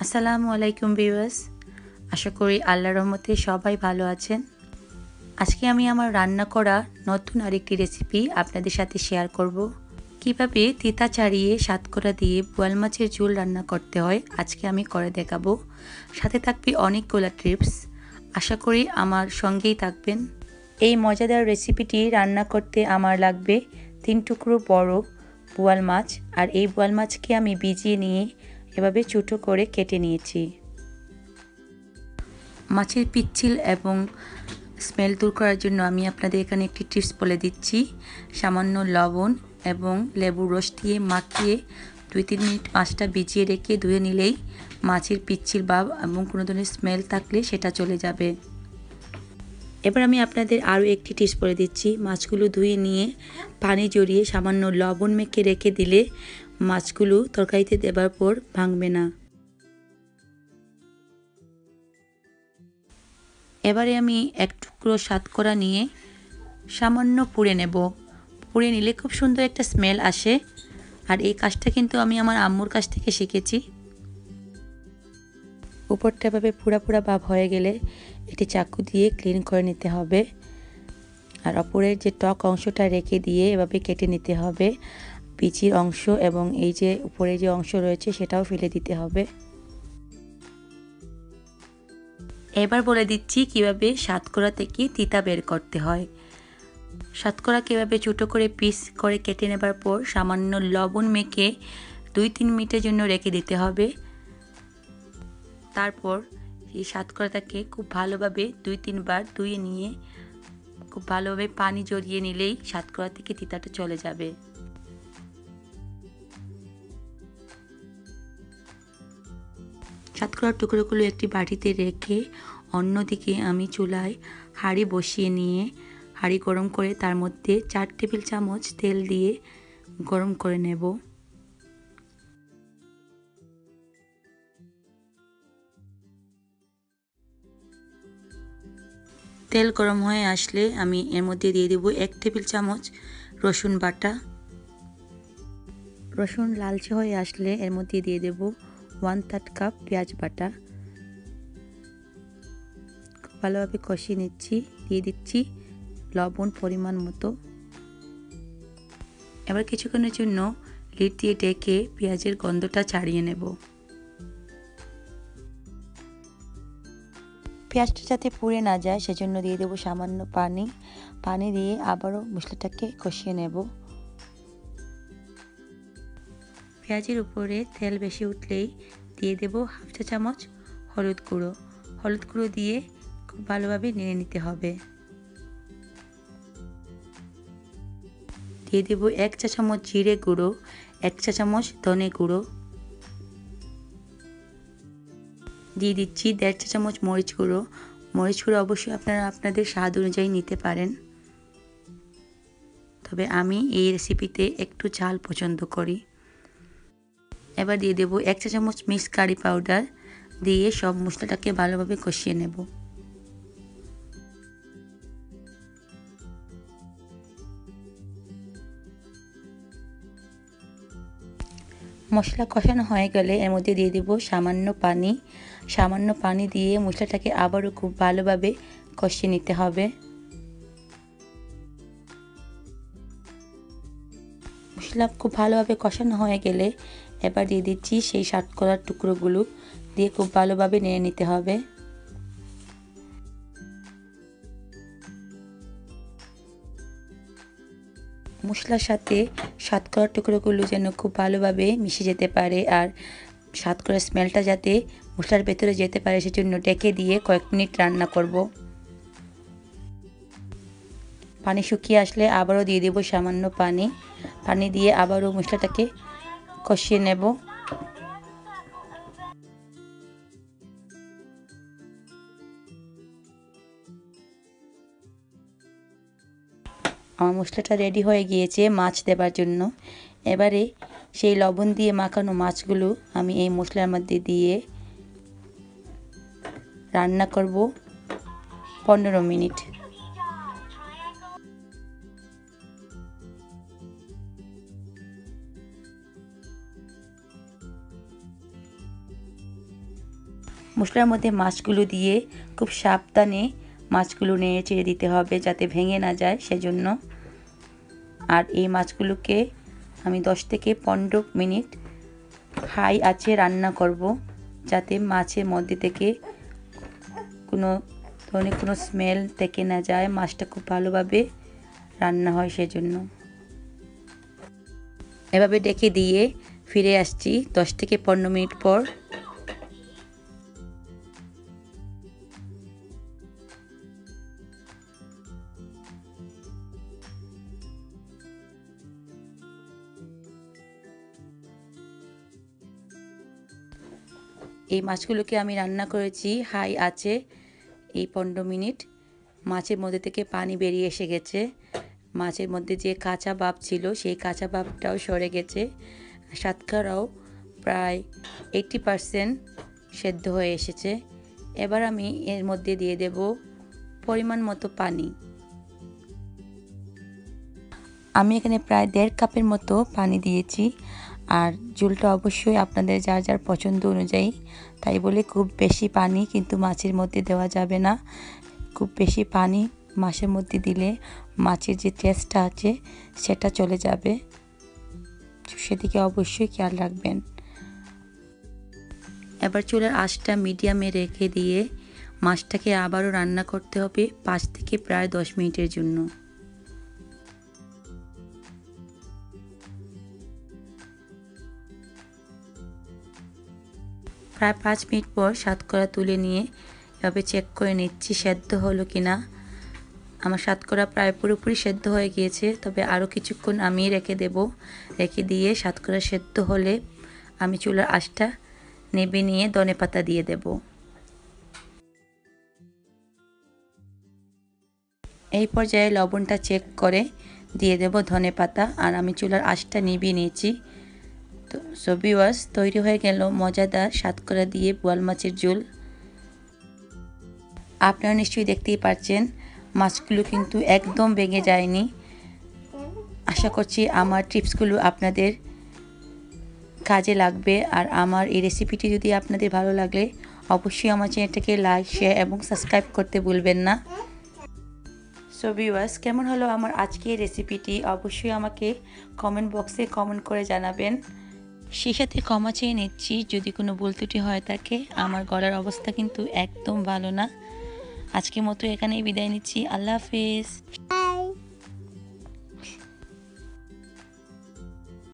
আসসালামু আলাইকুম ভিউয়ার্স, আশা করি আল্লাহর রহমতে সবাই ভালো আছেন। আজকে আমি আমার রান্না করা নতুন আরেকটি রেসিপি আপনাদের সাথে শেয়ার করব। কিভাবে তিতা ছাড়িয়ে সাতকরা দিয়ে বোয়াল মাছের ঝোল রান্না করতে হয় আজকে আমি করে দেখাবো। সাথে থাকবে অনেকগুলো টিপস, আশা করি আমার সঙ্গেই থাকবেন। এই মজাদার রেসিপিটি রান্না করতে আমার লাগবে 3 টুকরো বড় বোয়াল মাছ, আর এই বোয়াল মাছকে আমি ভিজিয়ে নিয়ে এভাবে ছোট করে কেটে নিয়েছি। মাছের পিচ্ছিল এবং স্মেল দূর করার জন্য আমি আপনাদের এখানে একটি টিপস বলে দিচ্ছি। সামান্য লবণ এবং লেবুর রস দিয়ে মাখিয়ে 2-3 মিনিট মাছটা ভিজিয়ে রেখে ধুয়ে নিলেই মাছের পিচ্ছিল বা এবং কোনো ধরনের স্মেল থাকলে সেটা চলে যাবে। এবার আমি আপনাদের আরও একটি টিপস বলে দিচ্ছি। মাছগুলো ধুয়ে নিয়ে পানি জড়িয়ে সামান্য লবণ মেখে রেখে দিলে মাছগুলো তরকারিতে দেবার পর ভাঙবে না। এবারে আমি এক টুকরো সাতকরা নিয়ে সামান্য পুড়ে নেব। পুড়ে নিলে খুব সুন্দর একটা স্মেল আসে, আর এই কাজটা কিন্তু আমি আমার আম্মুর কাছ থেকে শিখেছি। উপরটা এভাবে পুড়া পুড়া ভাব হয়ে গেলে এটি চাকু দিয়ে ক্লিন করে নিতে হবে, আর অপরের যে টক অংশটা রেখে দিয়ে এভাবে কেটে নিতে হবে। বিচির অংশ এবং এই যে উপরে যে অংশ রয়েছে সেটাও ফেলে দিতে হবে। এবার বলে দিচ্ছি কিভাবে সাতকরা থেকে তিতা বের করতে হয়। সাতকরা কীভাবে ছোটো করে পিস করে কেটে নেবার পর সামান্য লবণ মেখে 2-3 মিনিটের জন্য রেখে দিতে হবে। তারপর এই সাতকরাটাকে খুব ভালোভাবে 2-3 বার ধুয়ে নিয়ে খুব ভালোভাবে পানি জড়িয়ে নিলেই সাতকরা থেকে তিতাটা চলে যাবে। সাতকরার টুকরোগুলো একটি বাটিতে রেখে অন্যদিকে আমি চুলায় হাঁড়ি বসিয়ে নিয়ে হাঁড়ি গরম করে তার মধ্যে 4 টেবিল চামচ তেল দিয়ে গরম করে নেব। তেল গরম হয়ে আসলে আমি এর মধ্যে দিয়ে দেব 1 টেবিল চামচ রসুন বাটা। রসুন লালচে হয়ে আসলে এর মধ্যে দিয়ে দেব 1/3 কাপ পেঁয়াজ বাটা। ভালোভাবে কষিয়ে নিচ্ছি, দিয়ে দিচ্ছি লবণ পরিমাণ মতো। এবার কিছুক্ষণের জন্য লিড দিয়ে ঢেকে পেঁয়াজের গন্ধটা ছাড়িয়ে নেব। পেঁয়াজটা যাতে পুড়ে না যায় সেজন্য দিয়ে দেব সামান্য পানি দিয়ে আবারও মশলাটাকে কষিয়ে নেব। পেঁয়াজের উপরে তেল বেশি উঠলেই দিয়ে দেব 1/2 চা চামচ হলুদ গুঁড়ো দিয়ে খুব ভালোভাবে নেড়ে নিতে হবে। দিয়ে দেব 1 চা চামচ জিরে গুঁড়ো, 1 চা চামচ ধনে গুঁড়ো, দিয়ে দিচ্ছি 1.5 চা চামচ মরিচ গুঁড়ো অবশ্যই আপনারা আপনাদের স্বাদ অনুযায়ী নিতে পারেন, তবে আমি এই রেসিপিতে একটু ঝাল পছন্দ করি। এবার দিয়ে দেব 1 চা চামচ মিক্স কারি পাউডার, দিয়ে সব মশলাটাকে ভালোভাবে কষিয়ে নেব। মশলা কষানো হয়ে গেলে এর মধ্যে দিয়ে দেব সামান্য পানি দিয়ে মশলাটাকে আবারও খুব ভালোভাবে কষিয়ে নিতে হবে। মশলা খুব ভালোভাবে কষানো হয়ে গেলে এবার দিয়ে দিচ্ছি সেই সাতকরার টুকরোগুলো, দিয়ে খুব ভালোভাবে নেড়ে নিতে হবে। মশলার সাথে সাতকরার টুকরোগুলো যেন খুব ভালোভাবে মিশে যেতে পারে, আর সাতকরার স্মেলটা যাতে মশলার ভেতরে যেতে পারে সেজন্য ঢেকে দিয়ে কয়েক মিনিট রান্না করব। পানি শুকিয়ে আসলে আবারও দিয়ে দেব সামান্য পানি দিয়ে আবারও মশলাটাকে কষিয়ে নেব। আমার মশলাটা রেডি হয়ে গিয়েছে মাছ দেবার জন্য। এবারে সেই লবণ দিয়ে মাখানো মাছগুলো আমি এই মশলার মধ্যে দিয়ে রান্না করব 15 মিনিট। মশলার মধ্যে মাছগুলো দিয়ে খুব সাবধানে মাছগুলো নেড়ে চেড়ে দিতে হবে যাতে ভেঙে না যায় সেজন্য। আর এই মাছগুলোকে আমি 10 থেকে 15 মিনিট হাই আঁচে রান্না করব, যাতে মাছের মধ্যে থেকে কোনো ধরনের কোনো স্মেল থেকে না যায়, মাছটা খুব ভালোভাবে রান্না হয় সেজন্য। এভাবে ডেকে দিয়ে ফিরে আসছি 10 থেকে 15 মিনিট পর। এই মাছগুলোকে আমি রান্না করেছি হাই আঁচে এই 15 মিনিট। মাছের মধ্যে থেকে পানি বেরিয়ে এসে গেছে, মাছের মধ্যে যে কাঁচা ভাব ছিল সেই কাঁচা ভাবটাও সরে গেছে, শতকরাও প্রায় 80% সেদ্ধ হয়ে এসেছে। এবার আমি এর মধ্যে দিয়ে দেব পরিমাণ মতো পানি। আমি এখানে প্রায় 1.5 কাপের মতো পানি দিয়েছি। আর ঝোলটা অবশ্যই আপনাদের যার যার পছন্দ অনুযায়ী, তাই বলে খুব বেশি পানি কিন্তু মাছের মধ্যে দেওয়া যাবে না। খুব বেশি পানি মাছের মধ্যে দিলে মাছের যে টেস্টটা আছে সেটা চলে যাবে, সেদিকে অবশ্যই খেয়াল রাখবেন। এবার চুলার আঁচটা মিডিয়ামে রেখে দিয়ে মাছটাকে আবারও রান্না করতে হবে 5 থেকে প্রায় 10 মিনিটের জন্য। প্রায় 5 মিনিট পর শতকরা তুলে নিয়ে এভাবে চেক করে নিচ্ছি সেদ্ধ হলো কিনা। আমার শতকরা প্রায় পুরোপুরি সেদ্ধ হয়ে গিয়েছে, তবে আরও কিছুক্ষণ আমি রেখে দেব। রেখে দিয়ে শতকরা সেদ্ধ হলে আমি চুলার আঁচটা নেবে নিয়ে ধনেপাতা দিয়ে দেব। এই পর্যায়ে লবণটা চেক করে দিয়ে দেব ধনেপাতা। আর আমি চুলার আঁচটা নিভিয়ে নিয়েছি। তো সো ভিউয়ার্স, তৈরি হয়ে গেল মজাদার শতকরা দিয়ে বোয়াল মাছের ঝোল। আপনারা নিশ্চয়ই দেখতেই পাচ্ছেন মাছগুলো কিন্তু একদম ভেঙে যায়নি। আশা করছি আমার টিপসগুলো আপনাদের কাজে লাগবে। আর আমার এই রেসিপিটি যদি আপনাদের ভালো লাগে অবশ্যই আমার চ্যানেলটাকে লাইক, শেয়ার এবং সাবস্ক্রাইব করতে ভুলবেন না। সো ভিউয়ার্স, কেমন হলো আমার আজকের রেসিপিটি অবশ্যই আমাকে কমেন্ট বক্সে কমেন্ট করে জানাবেন। সেই সাথে ক্ষমা চেয়ে নিচ্ছি যদি কোনো ভুল ত্রুটি হয়ে থাকে। আমার গলার অবস্থা কিন্তু একদম ভালো না। আজকের মতো এখানেই বিদায় নিচ্ছি। আল্লাহ হাফেজ।